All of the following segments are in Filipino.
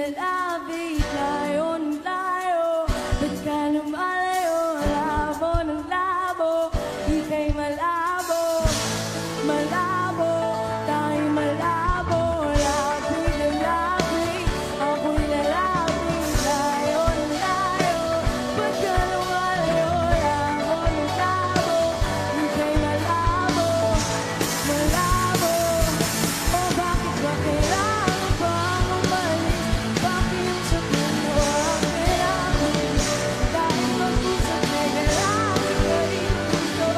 lalapit, layo ng layo. Ba't ka lumalayo, labo ng labo. Ika'y malabo, malabo, tayo'y malabo. Lapit na lapit, ako'y lalapit, layo ng layo. Ba't ka lumalayo, labo ng labo. Ika'y malabo, malabo. O bakit ba kailangan pang umalis? Bakit yung sabihin mo ang kailangan? Dahil mag-usap ay kailangan ka rin dito.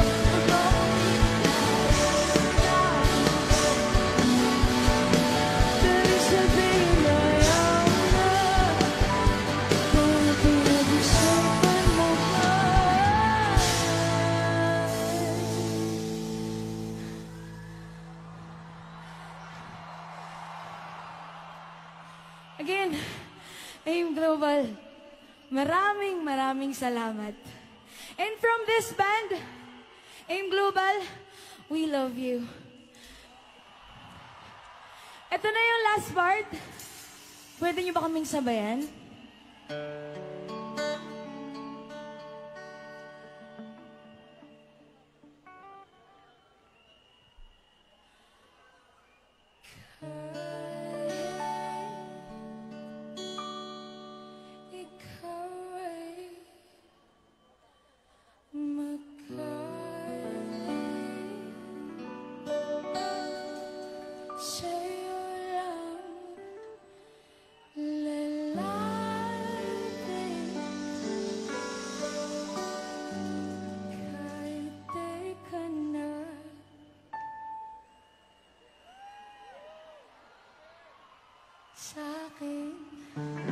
Dali sabihin na ayaw mo na. Kung pinag-usapan mo pa. Again, AIM Global, maraming salamat. And from this band, AIM Global, we love you. Ito na yung last part. Pwede niyo ba kaming sabayan? Ikaw ay makalim, sa'yo lang lalapit. Kahit di ka na sa'kin.